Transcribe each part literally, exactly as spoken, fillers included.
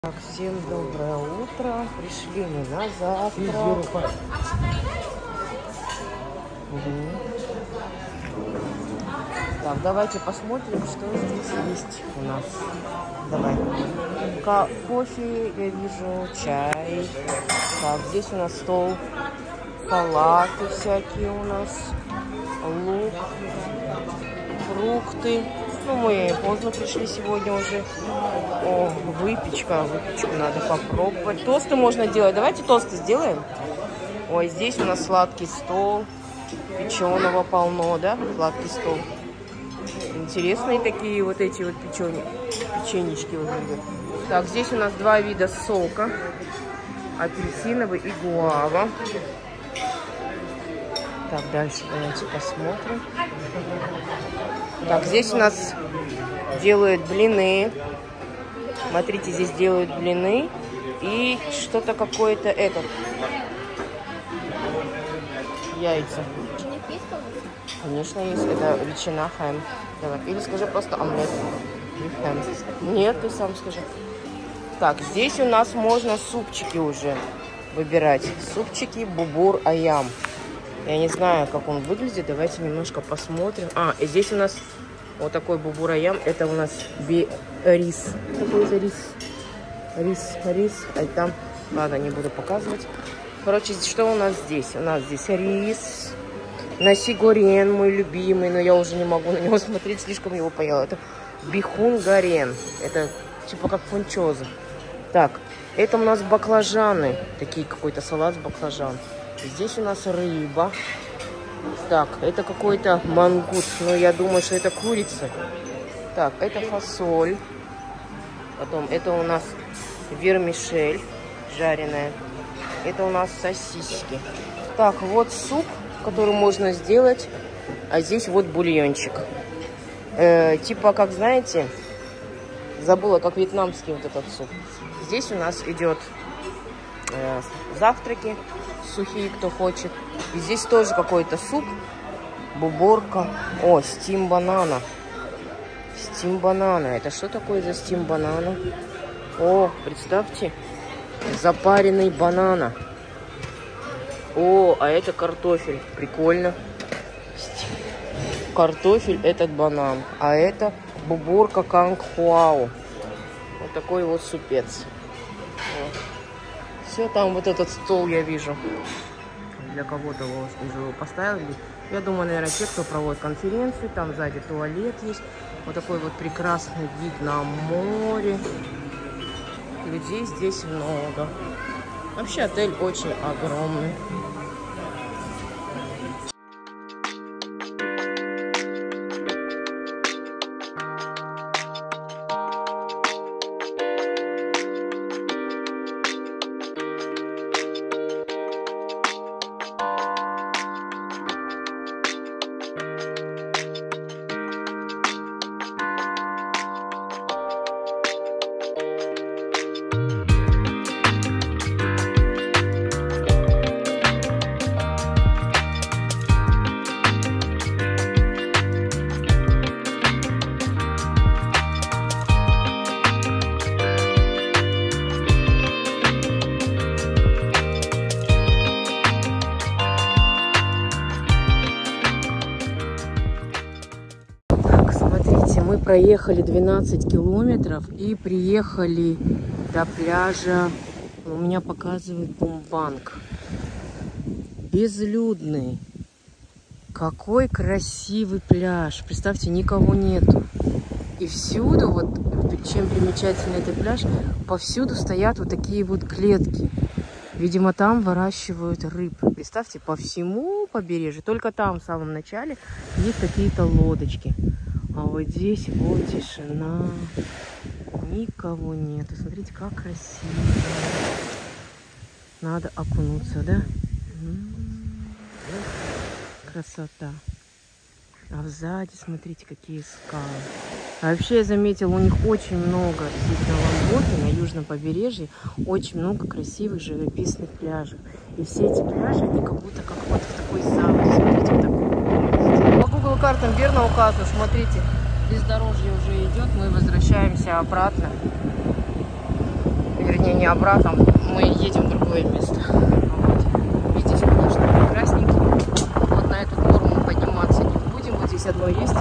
Так, всем доброе утро. Пришли мы на завтрак. Угу. Так, давайте посмотрим, что здесь есть у нас. Давай. Ка кофе, я вижу, чай. Так, здесь у нас стол. Салаты всякие у нас. Лук. Фрукты. Ну, мы поздно пришли сегодня уже. О, выпечка. Выпечку надо попробовать. Тосты можно делать. Давайте тосты сделаем. Ой, здесь у нас сладкий стол. Печеного полно, да? Сладкий стол. Интересные такие вот эти вот печени... печенечки выглядят. Так, здесь у нас два вида сока. Апельсиновый и гуава. Так, дальше давайте посмотрим. Так, здесь у нас делают блины. Смотрите, здесь делают блины. И что-то какое-то этот. Яйца. Конечно, есть. Это ветчина, хэм. Давай. Или скажи просто омлет. Хэм. Нет, ты сам скажи. Так, здесь у нас можно супчики уже выбирать. Супчики бубур аям. Я не знаю, как он выглядит. Давайте немножко посмотрим. А, и здесь у нас вот такой бубур аям. Это у нас би рис. Какой это рис? Рис, рис. А там, ладно, не буду показывать. Короче, что у нас здесь? У нас здесь рис. Наси горен, мой любимый. Но я уже не могу на него смотреть. Слишком его поела. Это бихун горен. Это типа как фунчоза. Так, это у нас баклажаны. Такие какой-то салат с баклажан. Здесь у нас рыба. Так, это какой-то мангут. Но я думаю, что это курица. Так, это фасоль. Потом это у нас вермишель жареная. Это у нас сосиски. Так, вот суп, который можно сделать. А здесь вот бульончик. Э, типа, как знаете, забыла, как вьетнамский вот этот суп. Здесь у нас идет э, завтраки. Сухие, кто хочет. И здесь тоже какой-то суп. Буборка. О, стим банана. Стим банана. Это что такое за стим банана? О, представьте. Запаренный банана. О, а это картофель. Прикольно. Картофель, этот банан. А это буборка кангхуао. Вот такой вот супец. Вот. Все, там вот этот стол я вижу. Для кого-то его уже поставили. Я думаю, наверное, те, кто проводит конференции. Там сзади туалет есть. Вот такой вот прекрасный вид на море. Людей здесь много. Вообще отель очень огромный. Мы проехали двенадцать километров и приехали до пляжа. У меня показывает Бумбанг. Безлюдный. Какой красивый пляж. Представьте, никого нету. И всюду, вот чем примечательный этот пляж, повсюду стоят вот такие вот клетки. Видимо, там выращивают рыб. Представьте, по всему побережью. Только там, в самом начале, есть какие-то лодочки. А вот здесь вот тишина. Никого нету. Смотрите, как красиво. Надо окунуться, да? М-м-м. Красота. А сзади, смотрите, какие скалы. А вообще я заметила, у них очень много здесь на Ломбоке, на южном побережье, очень много красивых живописных пляжей. И все эти пляжи, они как будто как вот в такой замке. Смотрите, вот такой. По Google картам верно указано, смотрите, бездорожье уже идет, мы возвращаемся обратно. не обратно, мы едем в другое место. Вот. И здесь, конечно, прекрасненько. Вот на эту гору мы подниматься не будем. Вот здесь одно есть.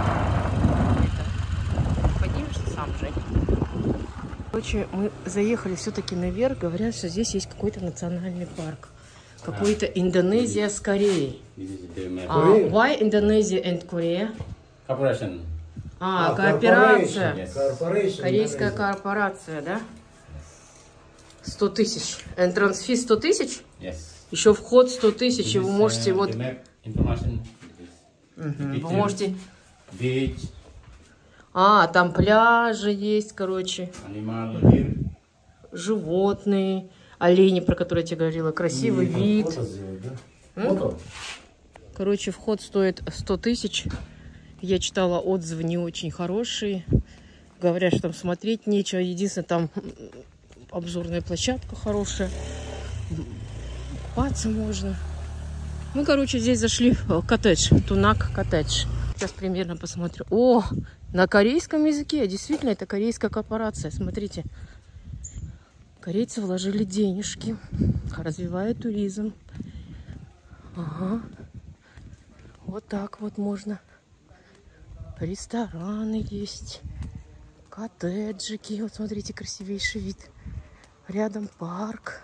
Это... Поднимешься сам, Жень. Короче, мы заехали все-таки наверх. Говорят, что здесь есть какой-то национальный парк. Какой-то Индонезия с Кореей. Uh, why Indonesia and Korea? Corporation. А, А, кооперация. Corporation. Корейская корпорация, да? сто тысяч. Entrance fee сто тысяч? Yes. Еще вход сто тысяч, и вы можете uh, вот... the map information. Мгм, вы можете... Beach. А, там пляжи есть, короче. Animal here. Животные. Олени, про которые я тебе говорила. Красивый вид. Фото сделать, да? М? Фото? Короче, вход стоит сто тысяч. Я читала отзывы не очень хорошие. Говорят, что там смотреть нечего. Единственное, там обзорная площадка хорошая. Купаться можно. Мы, короче, здесь зашли в коттедж. Тунак коттедж. Сейчас примерно посмотрю. О, на корейском языке. Действительно, это корейская корпорация. Смотрите. Корейцы вложили денежки. Развивают туризм. Ага. Вот так вот можно. Рестораны есть. Коттеджики. Вот смотрите, красивейший вид. Рядом парк.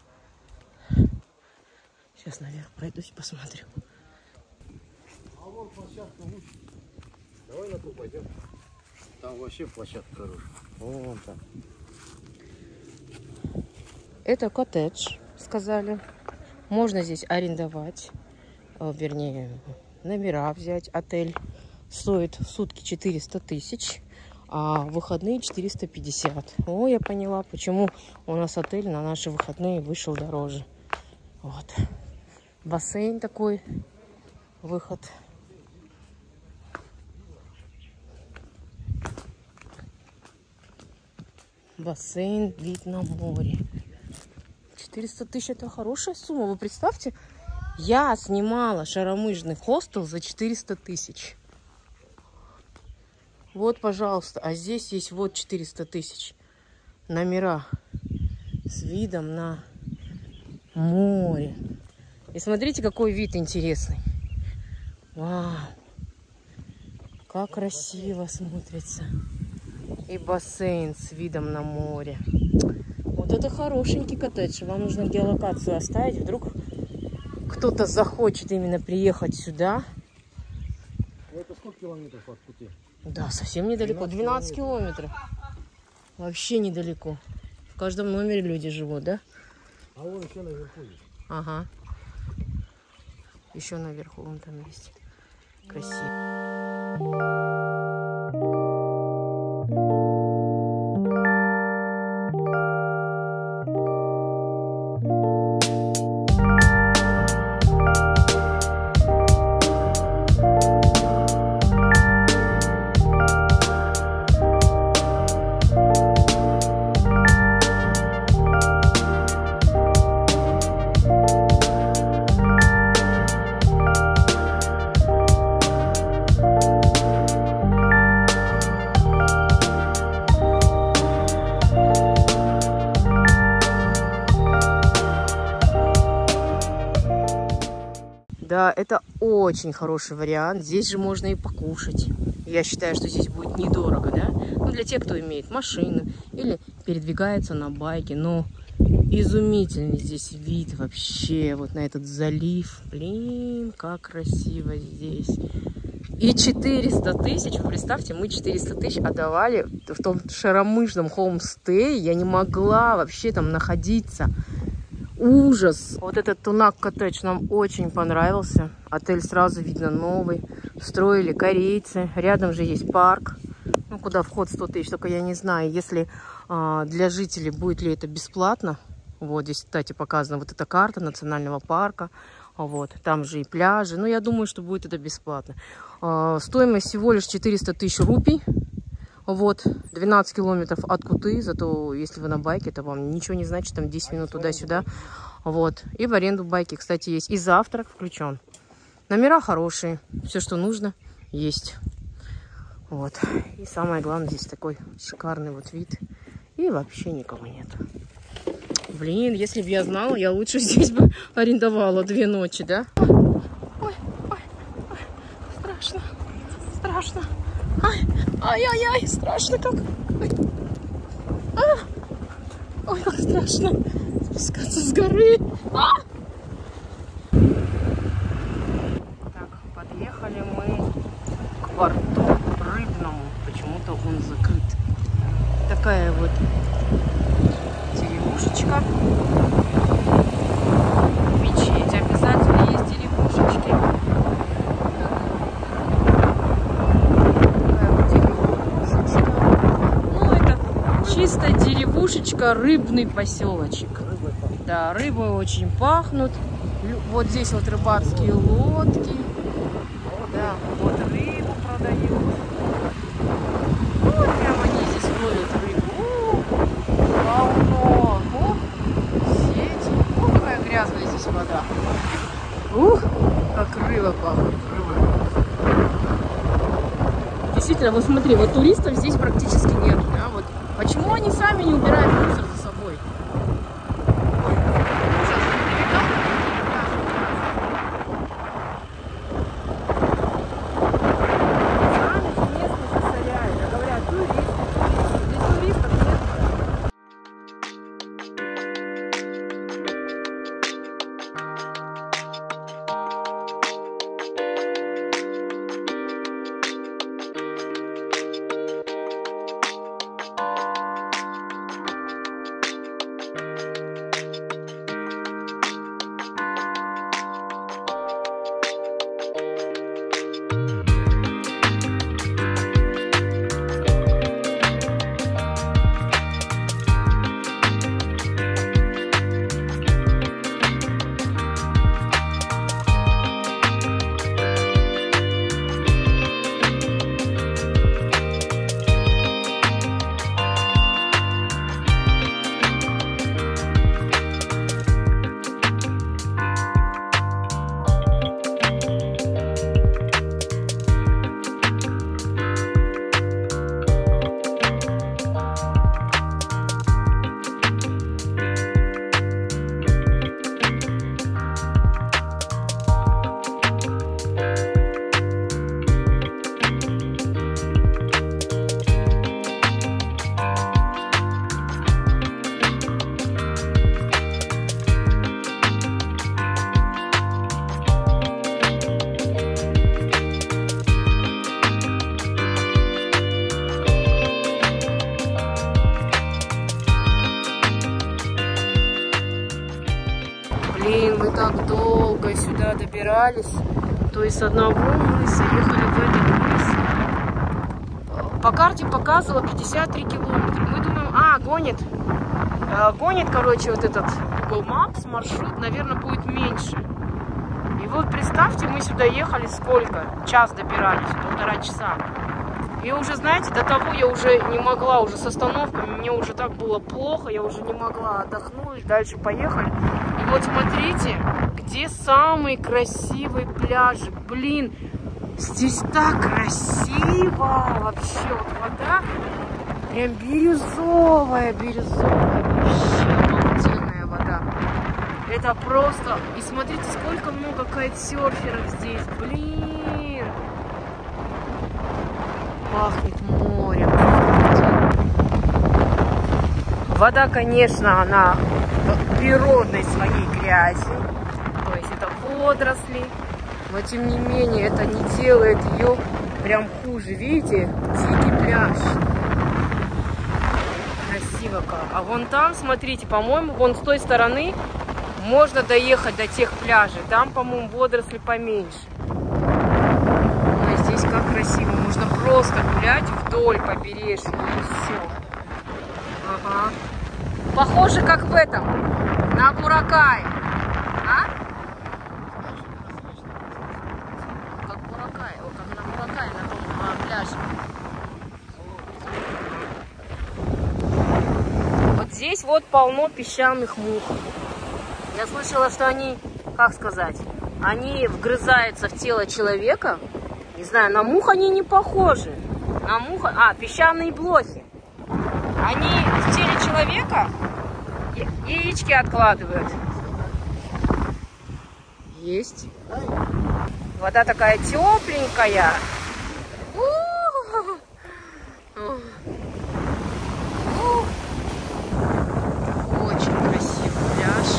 Сейчас наверх пройдусь, посмотрю. А вон площадка лучше. Давай на ту пойдем. Там вообще площадка хорошая. Вон там. Это коттедж, сказали. Можно здесь арендовать. Вернее, номера взять. Отель стоит в сутки четыреста тысяч, а в выходные четыреста пятьдесят. О, я поняла, почему у нас отель на наши выходные вышел дороже. Вот. Бассейн такой. Выход. Бассейн, вид на море. четыреста тысяч это хорошая сумма. Вы представьте, я снимала шаромыжный хостел за четыреста тысяч. Вот, пожалуйста. А здесь есть вот четыреста тысяч. Номера с видом на море. И смотрите, какой вид интересный. Вау. Как красиво смотрится. И бассейн с видом на море. Вот это хорошенький коттедж. Вам нужно геолокацию оставить. Вдруг кто-то захочет именно приехать сюда. Это сколько километров от пути? Да, совсем недалеко. двенадцать километров. Вообще недалеко. В каждом номере люди живут, да? А вон еще наверху есть. Ага. Еще наверху вон там есть. Красиво. Да, это очень хороший вариант. Здесь же можно и покушать. Я считаю, что здесь будет недорого, да? Ну, для тех, кто имеет машину или передвигается на байке. Но изумительный здесь вид вообще. Вот на этот залив. Блин, как красиво здесь. И четыреста тысяч, вы представьте, мы четыреста тысяч отдавали в том шаромыжном хоумстее. Я не могла вообще там находиться. Ужас! Вот этот Тунак коттедж нам очень понравился. Отель сразу видно новый. Строили корейцы. Рядом же есть парк. Ну, куда вход сто тысяч. Только я не знаю, если а, для жителей будет ли это бесплатно. Вот здесь, кстати, показана вот эта карта национального парка. Вот, там же и пляжи. Но я думаю, что будет это бесплатно. А, стоимость всего лишь четыреста тысяч рупий. Вот, двенадцать километров от Куты, зато если вы на байке, то вам ничего не значит, там десять минут туда-сюда. Вот, и в аренду байки, кстати, есть. И завтрак включен. Номера хорошие, все, что нужно, есть. Вот, и самое главное, здесь такой шикарный вот вид. И вообще никого нет. Блин, если бы я знала, я лучше здесь бы арендовала две ночи, да? Ой, ой, ой, страшно, страшно. Ай, ай-яй-яй, страшно как. Ой. А! Ой, как страшно спускаться с горы. А! Так, подъехали мы к порту Рыбному. Почему-то он закрыт. Такая вот деревушечка. Мечеть. Обязательно есть деревушечки. Такая вот деревушечка. Ну, это чисто деревушечка, рыбный поселочек. Да, рыбы очень пахнут. Вот здесь вот рыбацкие лодки. Да, вот рыбу продают. Вот прямо они здесь ловят рыбу. Полно. О, сети. О, какая грязная здесь вода. Ух, как рыба пахнет. Действительно, вот смотри, вот туристов здесь практически нет. Да? Вот. Почему они сами не убирают мусор за собой? Блин, мы так долго сюда добирались. То есть с одного мыса ехали в этот мыс. По карте показывало пятьдесят три километра. Мы думаем, а, гонит. Гонит, короче, вот этот Google Maps маршрут, наверное, будет меньше. И вот представьте, мы сюда ехали сколько? Час добирались, полтора часа. И уже, знаете, до того я уже не могла, уже с остановками, мне уже так было плохо, я уже не могла отдохнуть, дальше поехали. И вот смотрите, где самые красивые пляжи. Блин, здесь так красиво вообще, вот вода прям бирюзовая, бирюзовая, вообще обалденная вода. Это просто, и смотрите, сколько много кайтсерферов здесь, блин. Пахнет морем. Вода, конечно, она в природной своей грязи. То есть это водоросли. Но тем не менее это не делает ее прям хуже. Видите? Дикий пляж. Красиво как. А вон там, смотрите, по-моему, вон с той стороны можно доехать до тех пляжей. Там, по-моему, водоросли поменьше. Здесь как красиво, можно просто гулять вдоль побережья, и все. Ага. Похоже, как в этом, на Буракай. А? Как Буракай, о, как на Буракай, на том а, пляже. Вот здесь вот полно песчаных мух. Я слышала, что они, как сказать, они вгрызаются в тело человека. Не знаю, на мух они не похожи. На мух... А, песчаные блохи. Они в теле человека, Яички откладывают. Есть. Вода такая тепленькая. Очень красивый пляж.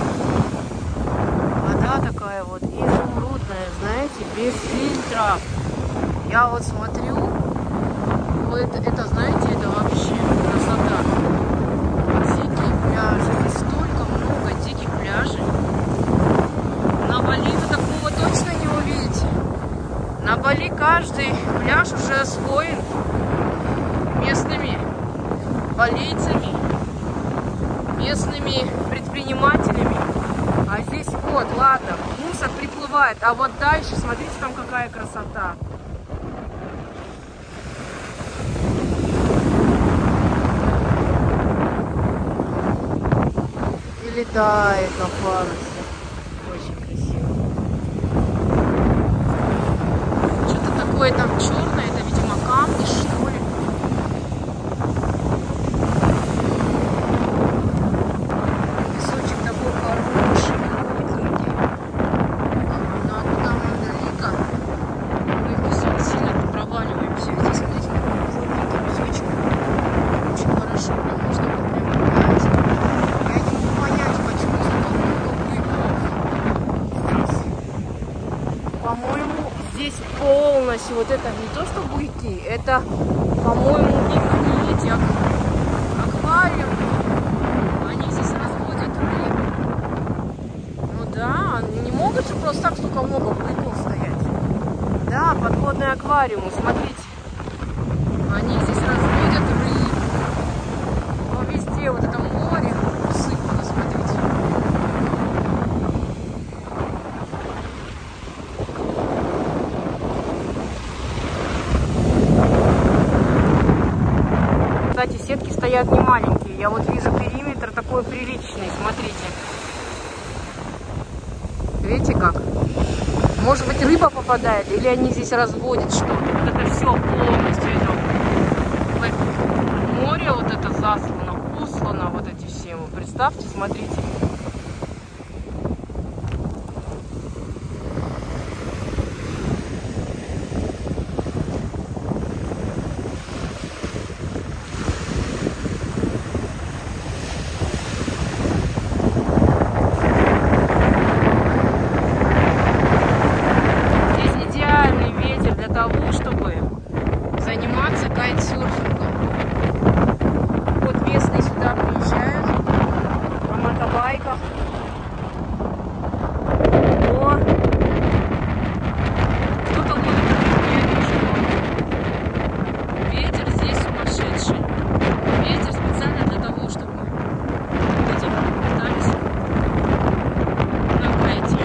Вода такая вот изумрудная, знаете, без фильтра. Я вот смотрю, вот это, это, знаете, это вообще красота. Дикие пляжи, здесь столько много диких пляжей. На Бали вы такого точно не увидите. На Бали каждый пляж уже освоен местными балийцами, местными предпринимателями. А здесь вот, ладно, мусор приплывает, а вот дальше, смотрите, там какая красота. И летает на парусе. Очень красиво. Что-то такое там черное, это, видимо, камни, что ли. Песочек такой хороший, крутенький. Но там далеко. Мы в песок сильно проваливаемся. Здесь, смотрите, крупненький песочек. Очень хорошо, прям можно вот прям гулять. Я не могу понять, почему столько много быков. По-моему, здесь полностью вот это не то, что буйки, это, по-моему, их эти аквариумы. Они здесь разводят рыб. Ну да, не могут же просто так столько много быков стоять. Да, подводные аквариумы, смотрите. Они здесь разводят рыб. Но везде вот это море усыпано, смотрите. Кстати, сетки стоят не маленькие. Я вот вижу периметр такой приличный. Смотрите. Видите как? Может быть, рыба попадает, или они здесь разводят что-то. Вот это все полностью идет. Море вот это заслано, услано вот эти все. Вы представьте, смотрите. Того, чтобы заниматься кайтсерфингом. Вот местные сюда приезжают на мотобайках. О! Кто-то ловит рыбу, я вижу. Ветер здесь сумасшедший. Ветер специально для того, чтобы люди пытались на кайте.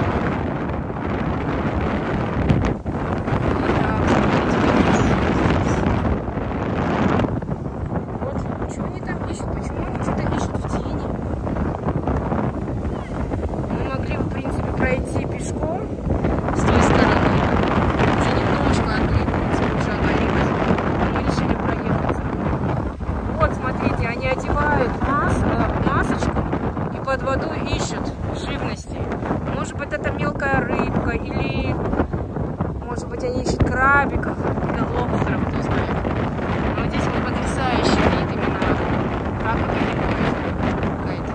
Пройти пешком с той стороны, уже немножко откликнуться, уже оголилось, мы решили проехаться. Вот, смотрите, они одевают мас, масочку и под водой ищут живности. Может быть, это мелкая рыбка, или, может быть, они ищут крабиков, или лобстеров, кто знает. Но здесь вот потрясающий вид именно, как это какая-то.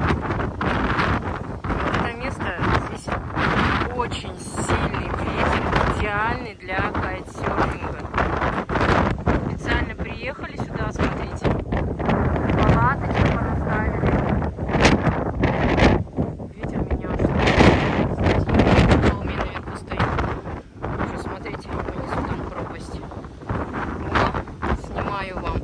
Это место очень сильный ветер, идеальный для кайтсерфинга. Специально приехали сюда, смотрите. Палаточки поставили. Ветер меня аж на холме наверху стоит. Уже смотрите, внизу там пропасть. О, снимаю вам.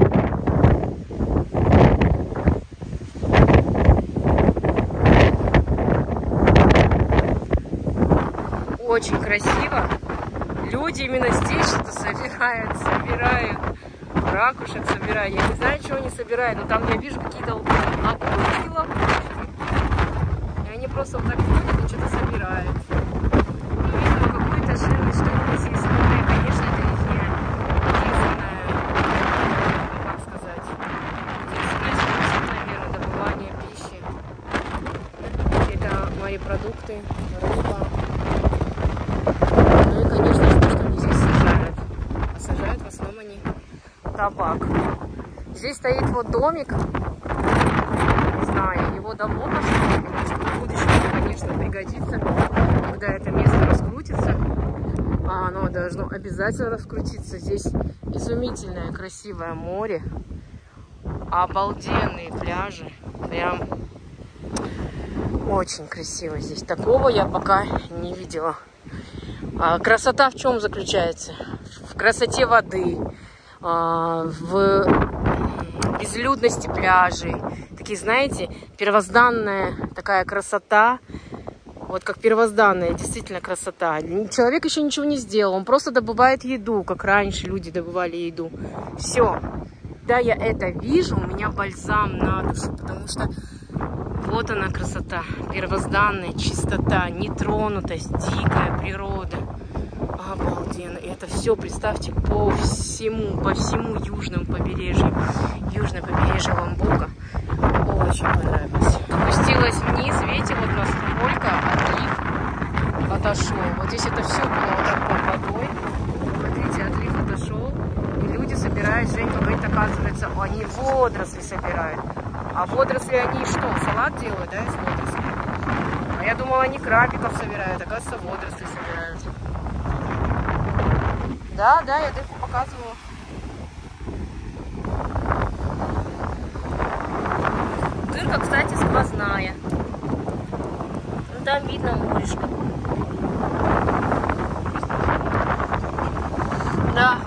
Очень красиво. Люди именно здесь что-то собирают, собирают. Ракушек собирают. Я не знаю, чего они собирают, но там я вижу какие-то лопушки, лопушки. И они просто вот так ходят и что-то собирают. Ну, видимо, какой-то жирный что-нибудь здесь. Конечно, это не единственное, как сказать, единственное способ, наверное, добывать морепродукты, рыба. Ну и, конечно же, то, что они здесь сажают. А сажают в основном они табак. Здесь стоит вот домик. Не знаю, его давно построили, потому что в будущем, конечно, пригодится, когда это место раскрутится. А оно должно обязательно раскрутиться. Здесь изумительное, красивое море. Обалденные пляжи. Прям очень красиво здесь. Такого я пока не видела. А красота в чем заключается? В красоте воды, в безлюдности пляжей. Такие, знаете, первозданная такая красота. Вот как первозданная, действительно красота. Человек еще ничего не сделал, он просто добывает еду, как раньше люди добывали еду. Все. Когда я это вижу, у меня бальзам на душу, потому что вот она красота, первозданная чистота, нетронутость, дикая природа. Обалденно. И это все, представьте, по всему, по всему южному побережью, южное побережье Ломбока. Очень понравилось. Спустилась вниз, видите, вот насколько отлив отошел. Вот здесь это все было вот такой водой. Смотрите, отлив отошел. И люди собирают, Женька говорит, оказывается, они водоросли собирают. А водоросли они что, салат делают, да, из водорослей? А я думала, они крабиков собирают, оказывается, водоросли собирают. Да, да, я дырку показывала. Дырка, кстати, сквозная. Ну, там видно морешко. Да.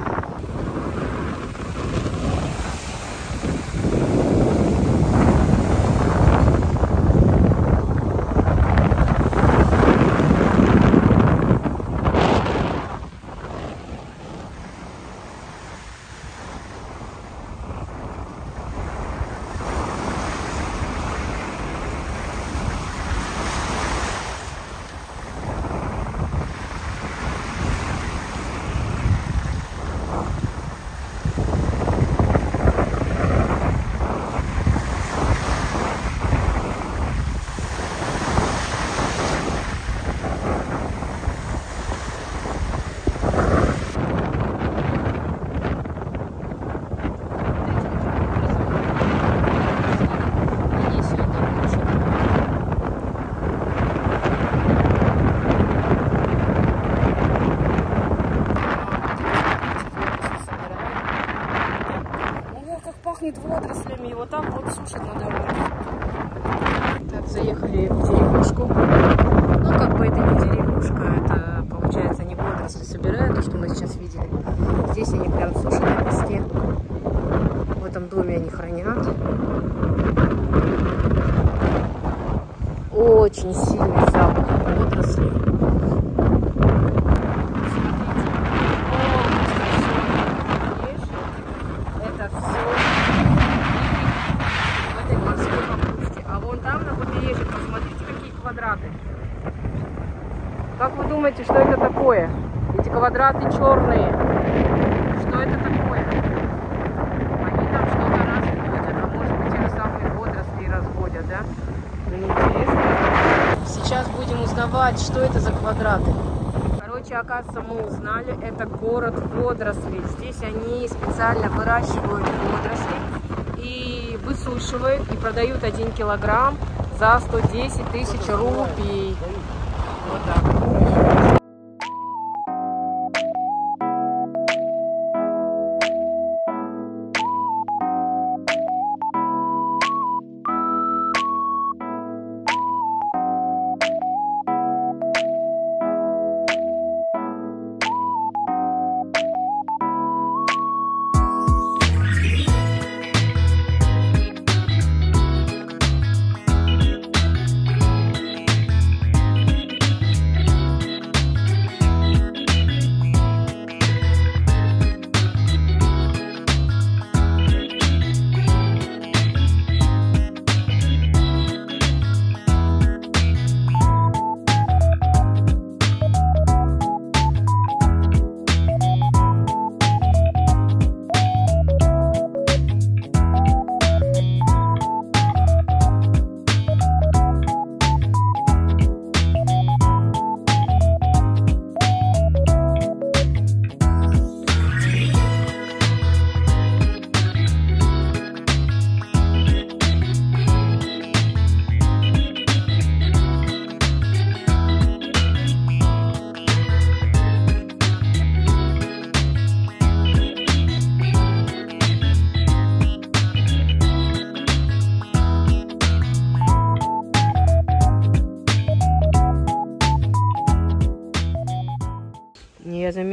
Пахнет водорослями, и вот там вот сушат на дороге. Так, заехали в деревушку. Ну, как бы это не деревушка, это, получается, не водоросли собирают, то, что мы сейчас видели. Здесь они прям сушат на песке. В этом доме они хранят. Очень сильный запах водорослей. Как вы думаете, что это такое? Эти квадраты черные. Что это такое? Они там что-то разводят, а может быть, те самые водоросли разводят, да? Ну, интересно. Сейчас будем узнавать, что это за квадраты. Короче, оказывается, мы узнали, это город водорослей. Здесь они специально выращивают водоросли и высушивают, и продают один килограмм за сто десять тысяч рупий. Вот так.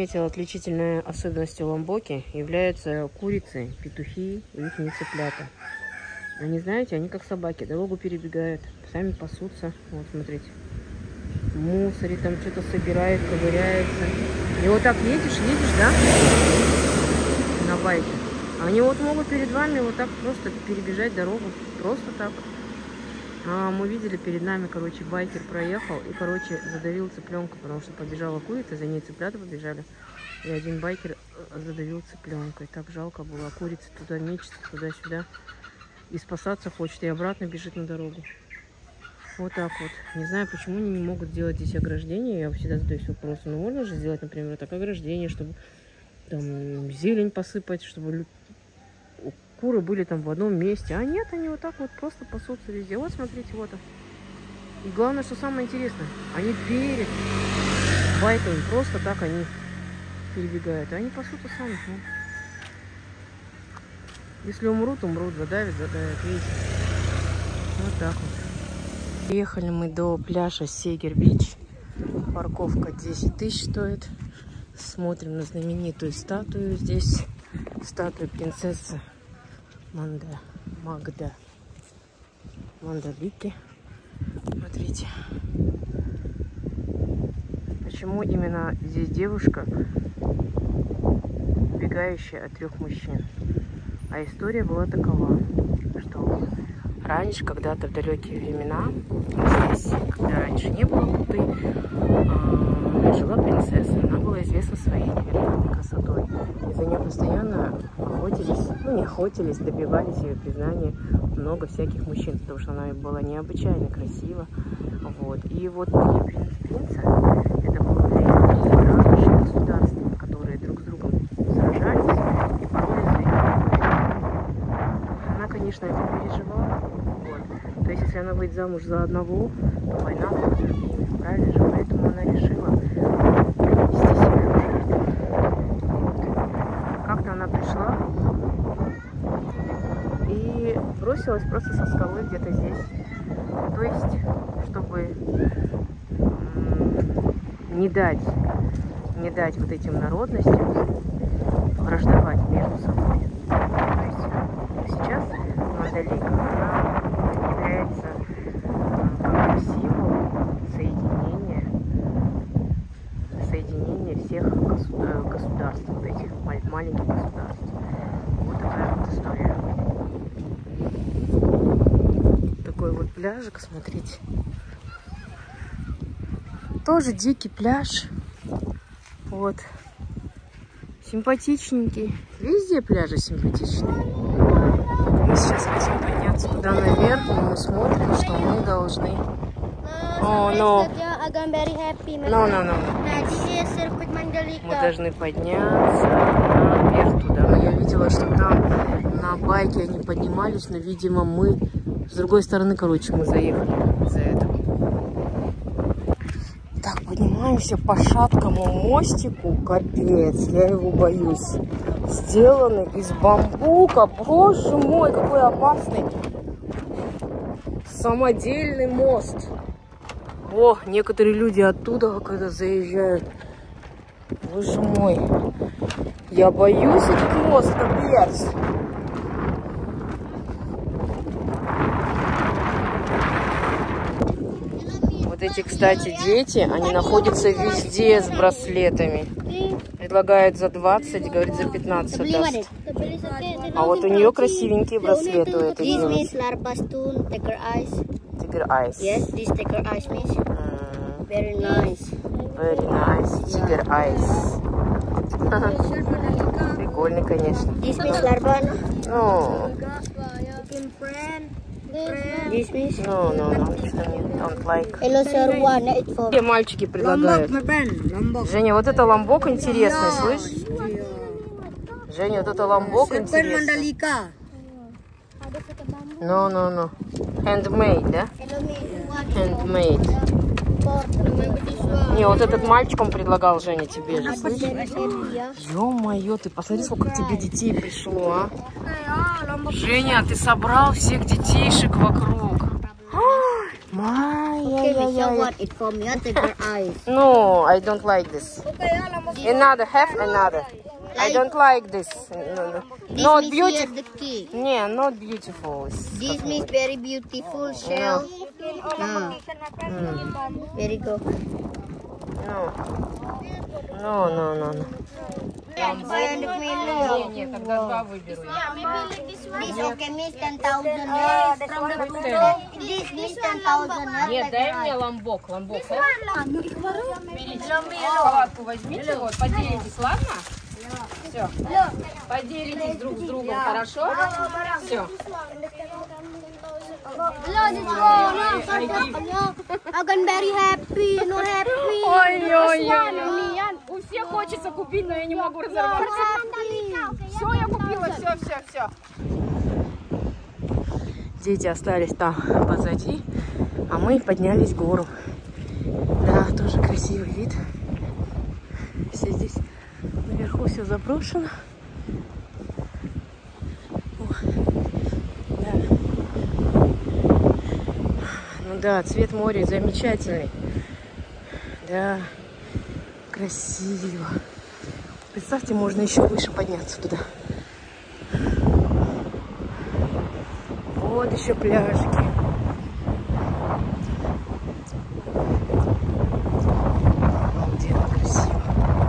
заметила, отличительной особенностью ламбоки являются курицы, петухи и их цыплята. Они, знаете, они как собаки, дорогу перебегают, сами пасутся. Вот, смотрите. В мусоре там что-то собирает, ковыряется. И вот так едешь, едешь, да, на байке. Они вот могут перед вами вот так просто перебежать дорогу. Просто так. А мы видели перед нами, короче, байкер проехал и, короче, задавил цыпленка, потому что побежала курица, за ней цыплята побежали. И один байкер задавил цыпленка. И так жалко было. А курица туда мечется, туда-сюда. И спасаться хочет, и обратно бежит на дорогу. Вот так вот. Не знаю, почему они не могут делать здесь ограждение. Я всегда задаюсь вопросом. Ну, можно же сделать, например, так ограждение, чтобы там зелень посыпать, чтобы куры были там в одном месте. А нет, они вот так вот просто пасутся везде. Вот, смотрите, вот. И главное, что самое интересное, они перед байками просто так они перебегают. И они пасутся сами. Ну. Если умрут, умрут, задавят, задавят. Видите? Вот так вот. Приехали мы до пляжа Сегер-Бич. Парковка десять тысяч стоит. Смотрим на знаменитую статую здесь. Статую принцессы Манда, Магда Мандалики. Смотрите. Почему именно здесь девушка, убегающая от трех мужчин? А история была такова, что раньше, когда-то в далекие времена, здесь, когда раньше не было Будды, жила принцесса. Она была известна своей невероятной красотой. И за нее постоянно охотились, ну не охотились, добивались ее признания много всяких мужчин, потому что она была необычайно красива. Вот. И вот три принца, это были разные государства, которые друг с другом сражались и боролись за ее. Она, конечно, это переживала. Вот. То есть, если она выйдет замуж за одного, то война будет с другими. Правильно же? Поэтому она решила принести себя в жертву. Вот. Как-то она пришла и бросилась просто со скалы где-то здесь. То есть, чтобы не дать, не дать вот этим народностям враждовать между собой. То есть сейчас Мандалика, она является как символом соединения, соединения всех государств, вот этих маленьких государств. Вот такая вот история. Такой вот пляжик, смотрите. Тоже дикий пляж. Вот. Симпатичненький. Везде пляжи симпатичные. Мы сейчас хотим подняться туда наверх, и мы смотрим, что мы должны... О, но... No, no, no. Мы должны подняться наверх туда. Но я видела, что там на байке они поднимались, но, видимо, мы... С другой стороны, короче, мы заехали из-за этого. Так, поднимаемся по шаткому мостику. Капец, я его боюсь. Сделанный из бамбука. Боже мой, какой опасный. Самодельный мост. О, некоторые люди оттуда, когда заезжают. Боже мой. Я боюсь этот мост, капец. Вот эти, кстати, дети, они находятся везде с браслетами. Предлагают за двадцать, говорит, за пятнадцать даст. А вот у нее красивенькие браслеты у этой девочки. Tiger eyes. Yes, this tiger eyes means very nice. Very nice. Tiger eyes. Прикольный, конечно. This means larva. Ну, This means ну, ну, ну, don't like. hello sir one. It's for Все мальчики предлагают. Женя, вот это ламбок интересный, слышь? Женя, вот это ламбок интересный. Ну, ну, ну. Handmade, да? Handmade. Не, вот этот мальчик он предлагал, Женя, тебе же, слышишь? Ё-моё, ты посмотри, сколько к тебе детей пришло, а? Женя, ты собрал всех детейшек вокруг. Моя, yeah, so yeah. what? It for me, I take your eyes. No, I don't like this. Another, have another. I don't like this. No, no. This Not means here beautiful. the key. Yeah, not beautiful. It's This как- means very beautiful shell. No. Very good. No. No, no, no, no. Нет, тогда два выберу. This okay means ten thousand yards from the Pluto. This means ten thousand yards. Нет, дай мне ламбок, ламбок. Берите, палатку возьмите, вот, поделитесь, ладно? Все. Поделитесь друг с другом, хорошо? Все. Agan very happy, no happy. Ой-ой-ой. У всех хочется купить, но я не могу разорваться. Все, я купила, все, все, все. Дети остались там позади, а мы поднялись в гору. Да, тоже красивый вид. Все здесь наверху все заброшено. О, да. Ну да, цвет моря замечательный. Да, красиво. Представьте, можно еще выше подняться туда. Вот еще пляжики. Обалденно красиво.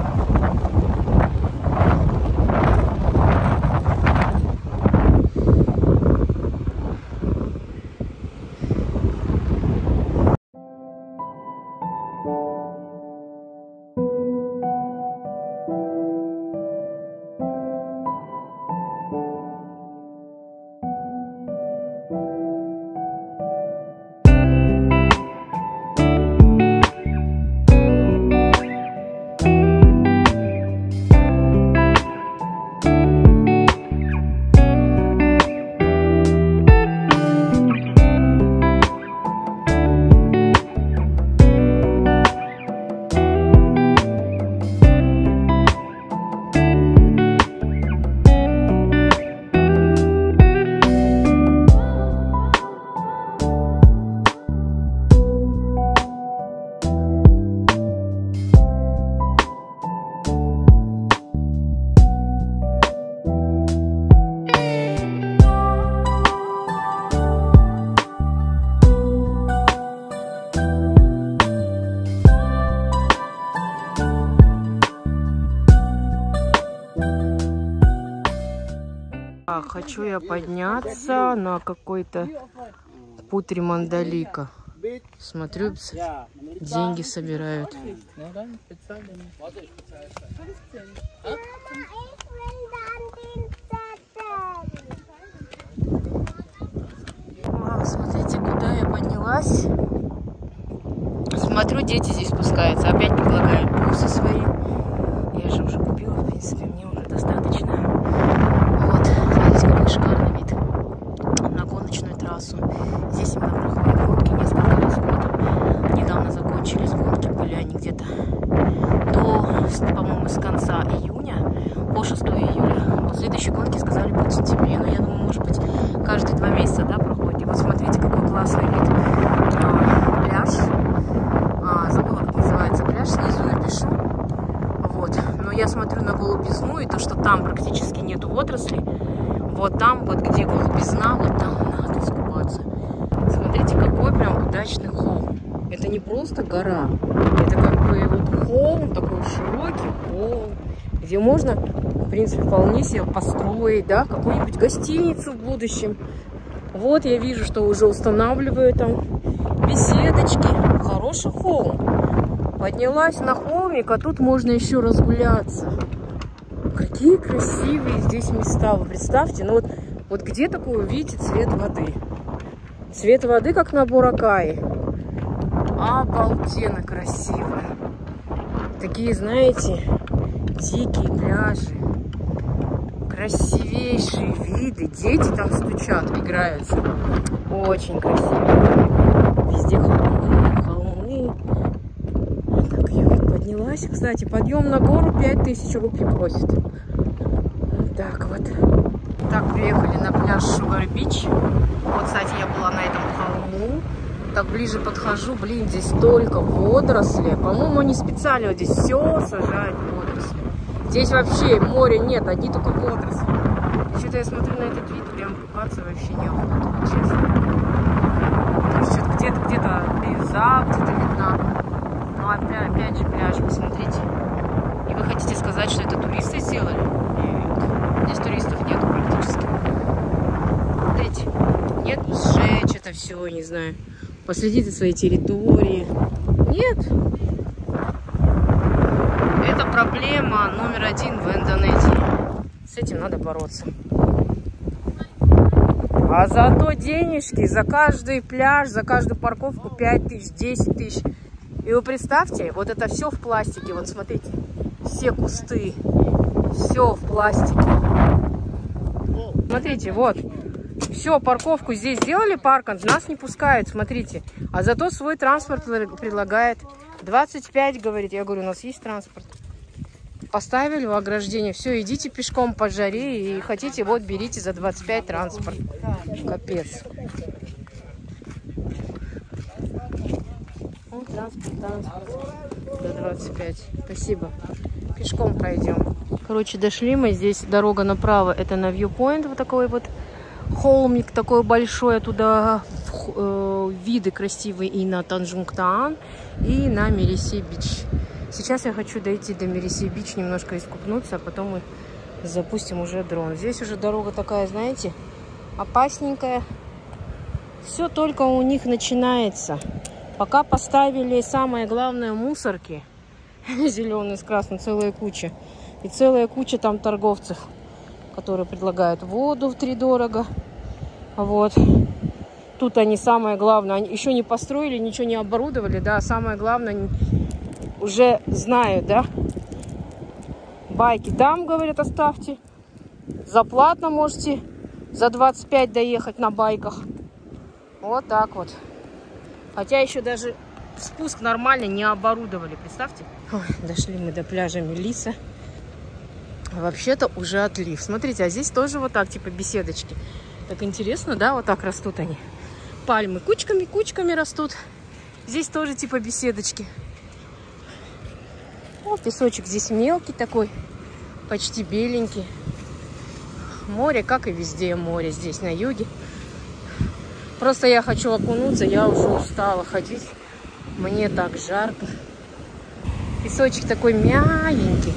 Хочу я подняться на какой-то Путри Мандалика. Смотрю, деньги собирают. Вау, смотрите, куда я поднялась. Смотрю, дети здесь спускаются. Опять предлагают бусы свои. Я же уже купила, в принципе, мне уже достаточно. Вот, смотрите, какой шикарный вид на гоночную трассу. Здесь именно проходят гонки несколько раз в год. Недавно закончились гонки, были они где-то до, по-моему, с конца июня по шестое июля. Вот следующие гонки сказали будет в сентябре. Но я думаю, может быть, каждые два месяца, да, проходит. И вот смотрите, какой классный вид. А, пляж. А, забыла, как называется пляж. Снизу напишу. Вот. Но я смотрю на голубизну, и то, что там практически нету водорослей. Вот там, вот где голубизна, вот там надо искупаться. Смотрите, какой прям удачный холм. Это не просто гора. Это как бы вот холм, такой широкий холм, где можно, в принципе, вполне себе построить, да, какую-нибудь гостиницу в будущем. Вот я вижу, что уже устанавливают там беседочки. Хороший холм. Поднялась на холмик, а тут можно еще разгуляться. Какие красивые здесь места, вы представьте. Ну вот, вот где такое увидите цвет воды? Цвет воды, как на Боракае. Обалденно красиво. Такие, знаете, дикие пляжи. Красивейшие виды. Дети там стучат, играются. Очень красиво. Везде холмы, холмы. Так, я вот поднялась. Кстати, подъем на гору пять тысяч рупий просит. Так вот. Так, приехали на пляж Шугар-Бич. Вот, кстати, я была на этом холму. так ближе подхожу. Блин, здесь столько водорослей. По-моему, они специально вот здесь все сажают водоросли. Здесь вообще моря нет, одни только водоросли. Что-то я смотрю на этот вид, прям купаться вообще неохота, честно. Где-то где-то бирюза, где-то видна. Ну, опять, опять же пляж, посмотрите. И вы хотите сказать, что это туристы сделали? Нет. Здесь туристов нету практически. Смотрите. Нет, сжечь это все, не знаю. Последить за своей территории. Нет. Это проблема номер один в Индонезии. С этим надо бороться. А зато денежки за каждый пляж, за каждую парковку пять тысяч, десять тысяч. И вы представьте, вот это все в пластике. Вот смотрите, все кусты. Все в пластике. Смотрите, вот. Все, парковку здесь сделали, паркинг, нас не пускают, смотрите. А зато свой транспорт предлагает. двадцать пять, говорит. Я говорю, у нас есть транспорт. Поставили в ограждение. Все, идите пешком по жаре. И хотите, вот, берите за двадцать пять транспорт. Капец. Вот транспорт, транспорт. За двадцать пять. Спасибо. Пешком пройдем. Короче, дошли мы. Здесь дорога направо. Это на viewpoint. Вот такой вот холмик такой большой. Туда э, виды красивые и на Танджунг-Таан, и на Мерисе-Бич. Сейчас я хочу дойти до Мерисе-Бич, немножко искупнуться, а потом мы запустим уже дрон. Здесь уже дорога такая, знаете, опасненькая. Все только у них начинается. Пока поставили, самое главное, мусорки. Зеленые с красным, целая куча. И целая куча там торговцев, которые предлагают воду втридорого. Вот. Тут они, самое главное, они еще не построили, ничего не оборудовали, да, самое главное, они уже знают, да. Байки там, говорят, оставьте. За платно можете за двадцать пять доехать на байках. Вот так вот. Хотя еще даже спуск нормально не оборудовали, представьте. Ой, дошли мы до пляжа Мелиса. Вообще-то уже отлив. Смотрите, а здесь тоже вот так, типа беседочки. Так интересно, да, вот так растут они. Пальмы кучками-кучками растут. Здесь тоже типа беседочки. О, песочек здесь мелкий такой, почти беленький. Море, как и везде море, здесь на юге. Просто я хочу окунуться, я уже устала ходить. Мне так жарко. Песочек такой мягенький.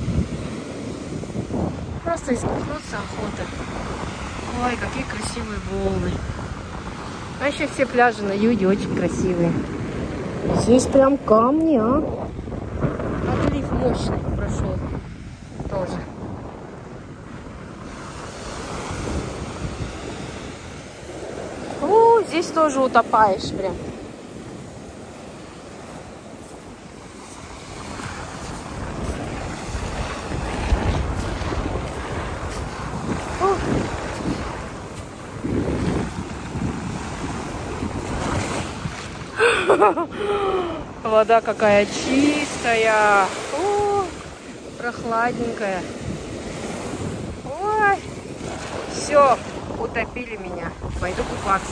Просто искупнуться охота. Ой, какие красивые волны. Вообще все пляжи на юге очень красивые. Здесь прям камни, а. Отлив мощный прошел. Тоже. О, здесь тоже утопаешь прям. Вода какая чистая. О, прохладненькая. Ой, все, утопили меня. Пойду купаться.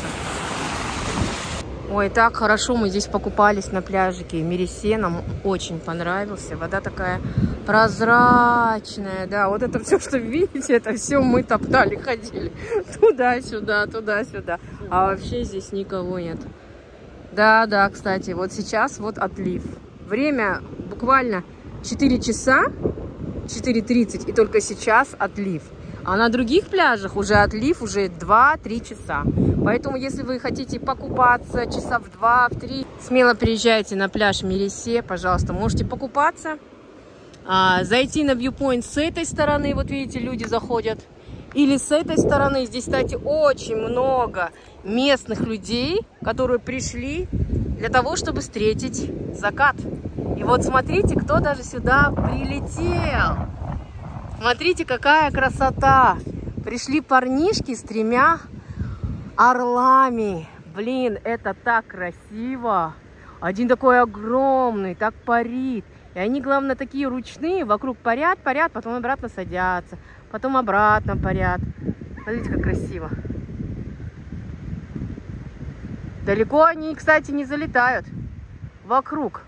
Ой, так хорошо мы здесь покупались на пляжике Мерисе. Нам очень понравился. Вода такая прозрачная. Да, вот это все, что видите, это все мы топтали, ходили. Туда-сюда, туда-сюда. А вообще здесь никого нет. Да, да, кстати, вот сейчас вот отлив. Время буквально четыре часа, четыре тридцать, и только сейчас отлив. А на других пляжах уже отлив уже два-три часа. Поэтому, если вы хотите покупаться часа в два, в три, смело приезжайте на пляж Мерисе, пожалуйста, можете покупаться. А, зайти на viewpoint с этой стороны, вот видите, люди заходят. Или с этой стороны. Здесь, кстати, очень много местных людей, которые пришли для того, чтобы встретить закат. И вот смотрите, кто даже сюда прилетел. Смотрите, какая красота. Пришли парнишки с тремя орлами. Блин, это так красиво. Один такой огромный, так парит. И они, главное, такие ручные. Вокруг парят, парят, потом обратно садятся. Потом обратно парят. Смотрите, как красиво. Далеко они, кстати, не залетают. Вокруг.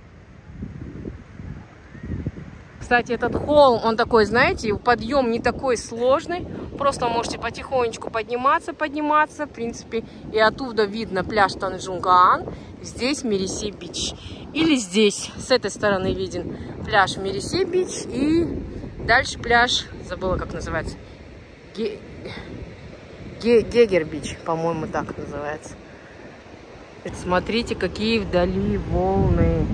Кстати, этот холм, он такой, знаете, подъем не такой сложный. Просто можете потихонечку подниматься, подниматься. В принципе, и оттуда видно пляж Танджунгаан. Здесь Мериси-Бич. Или здесь, с этой стороны виден пляж Мериси-Бич. И дальше пляж, забыла, как называется. Ге... Ге... Гегер-Бич, по-моему, так называется. Смотрите, какие вдали волны.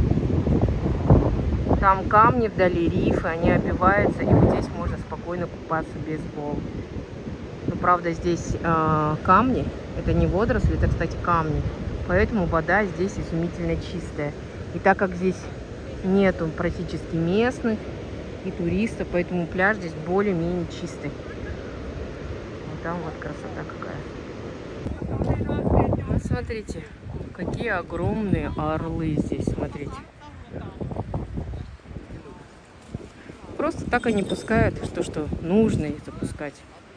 Там камни вдали, рифы, они оббиваются, и вот здесь можно спокойно купаться без волн. Но правда здесь э, камни, это не водоросли, это, кстати, камни. Поэтому вода здесь изумительно чистая. И так как здесь нету практически местных и туристов, поэтому пляж здесь более-менее чистый. Вот там вот красота какая. Вот смотрите, какие огромные орлы здесь, смотрите. Просто так они пускают, что, что нужно их запускать.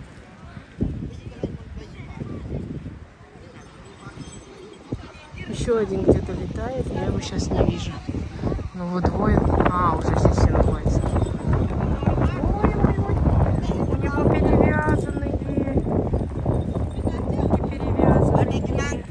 Еще один где-то летает, я его сейчас не вижу. Но вот двое. А, уже здесь все находятся. Ой-ой-ой, у него перевязанные. Перевязанные.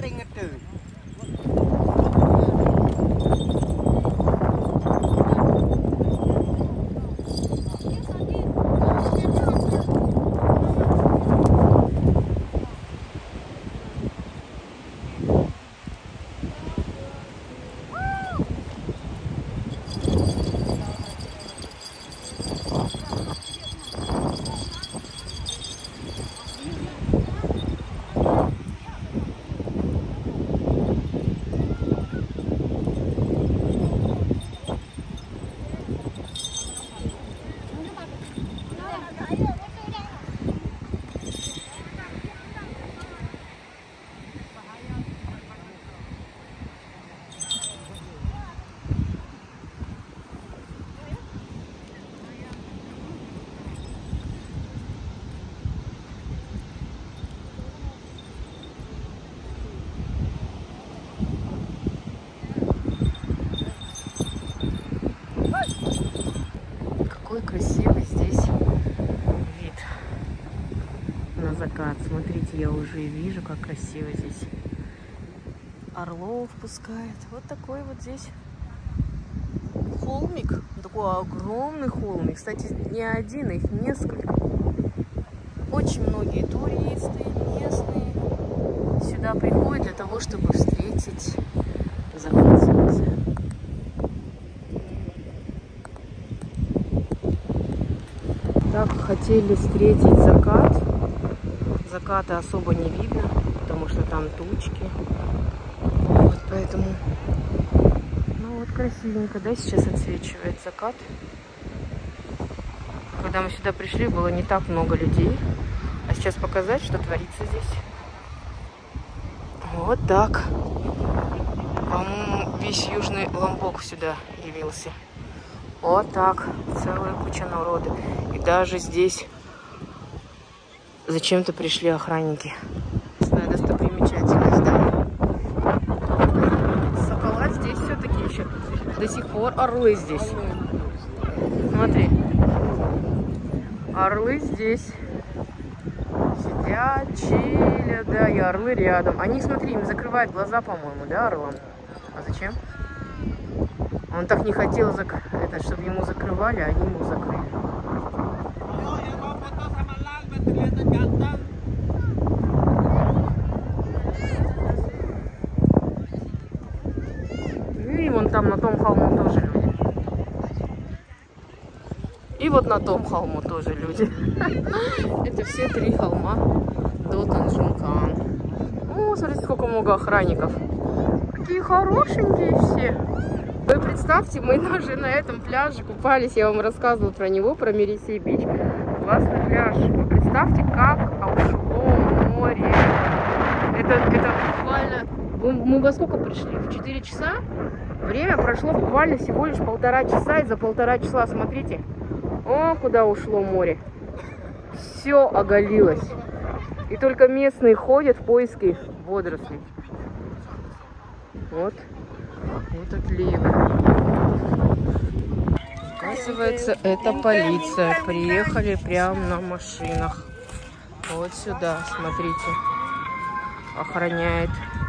Какой красивый здесь вид на закат. Смотрите, я уже вижу, как красиво здесь. Орлов пускает. Вот такой вот здесь холмик. Такой огромный холмик. Кстати, не один, их несколько. Очень многие туристы, местные сюда приходят для того, чтобы встретить заход солнца. Так, хотели встретить закат. Заката особо не видно, потому что там тучки. Вот поэтому... Ну вот красивенько, да, сейчас отсвечивает закат. Когда мы сюда пришли, было не так много людей. А сейчас показать, что творится здесь. Вот так. По-моему, весь южный Ломбок сюда явился. Вот так. Целая куча народа. И даже здесь зачем-то пришли охранники. Достопримечательность, да? Сокола здесь все-таки еще до сих пор орлы здесь. Смотри. Орлы здесь сидят, чилят, да, и орлы рядом. Они, смотри, им закрывают глаза, по-моему, да, орлам? А зачем? Он так не хотел, это, чтобы ему закрывали, а они ему закрыли. И вон там на том холму тоже люди. И вот на том холму тоже люди. Это все три холма до Танджунгаан. О, смотрите, сколько много охранников. Какие хорошенькие все. Вы представьте, мы даже на этом пляже купались, я вам рассказывала про него, про Мериси-Бич. Классный пляж. Вы представьте, как ушло море. Это, это буквально... Мы во сколько пришли? В четыре часа? Время прошло буквально всего лишь полтора часа, и за полтора часа, смотрите, о, куда ушло море. Все оголилось. И только местные ходят в поиске водорослей. Вот. Вот отливы. Оказывается, это полиция. Приехали прямо на машинах. Вот сюда, смотрите. Охраняет.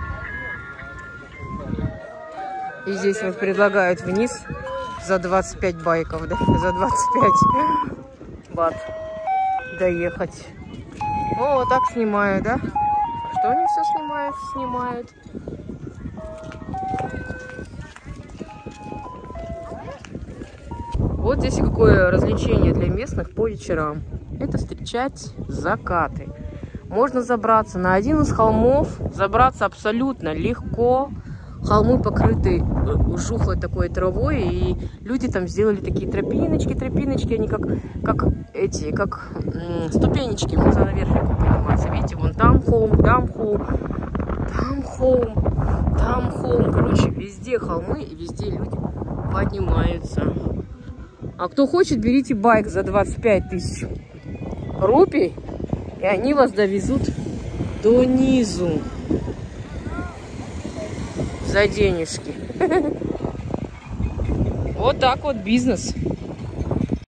И здесь вот предлагают вниз за двадцать пять байков, да? За двадцать пять бат доехать. О, вот так снимаю, да? Что они все снимают? Снимают. Вот здесь какое развлечение для местных по вечерам. Это встречать закаты. Можно забраться на один из холмов, забраться абсолютно легко. Холмы покрыты жухлой такой травой, и люди там сделали такие тропиночки, тропиночки, они как, как эти, как м, ступенечки, можно наверх подниматься. Видите, вон там холм, там холм, там холм, там холм. Короче, везде холмы и везде люди поднимаются. А кто хочет, берите байк за двадцать пять тысяч рупий, и они вас довезут до низу. За денежки. Вот так вот бизнес.